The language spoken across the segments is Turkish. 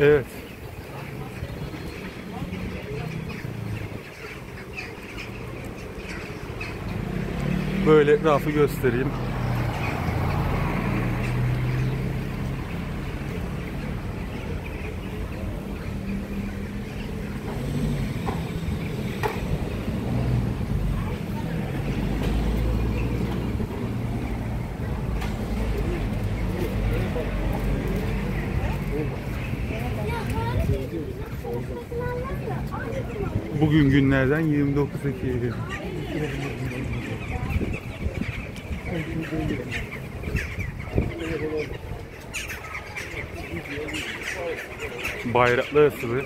Evet. Böyle rafı göstereyim. Bugün günlerden 29 Ekim. Bayraklar asılı.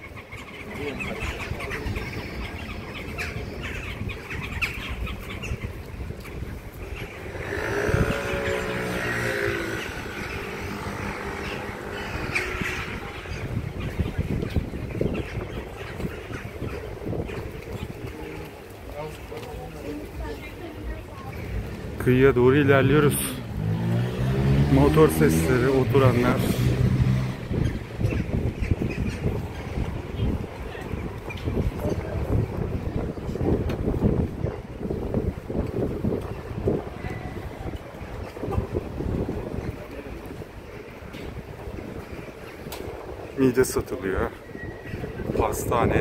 Kıyıya doğru ilerliyoruz. Motor sesleri, oturanlar. Mide satılıyor. Pastane.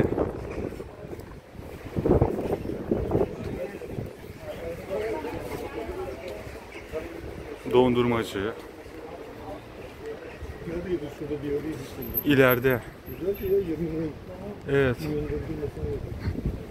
Dondurmacı. İleride. Evet.